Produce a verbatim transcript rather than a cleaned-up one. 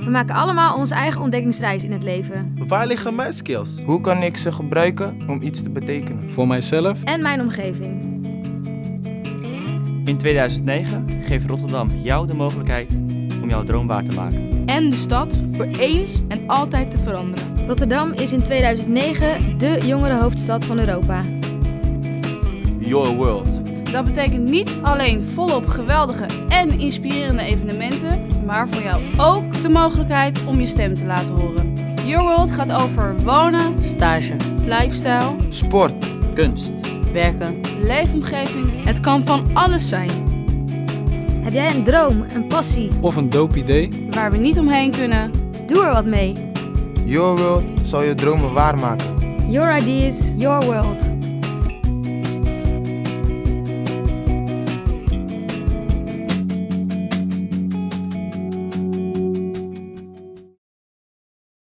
We maken allemaal onze eigen ontdekkingsreis in het leven. Waar liggen mijn skills? Hoe kan ik ze gebruiken om iets te betekenen? Voor mijzelf en mijn omgeving. In tweeduizend negen geeft Rotterdam jou de mogelijkheid om jouw droom waar te maken. En de stad voor eens en altijd te veranderen. Rotterdam is in tweeduizend negen de jongerenhoofdstad van Europa. Your world. Dat betekent niet alleen volop geweldige en inspirerende evenementen, maar voor jou ook de mogelijkheid om je stem te laten horen. Your World gaat over wonen, stage, lifestyle, Sport, Kunst, werken, leefomgeving. Het kan van alles zijn. Heb jij een droom, een passie of een dope idee? Waar we niet omheen kunnen? Doe er wat mee. Your World zal je dromen waarmaken. Your ideas, your world.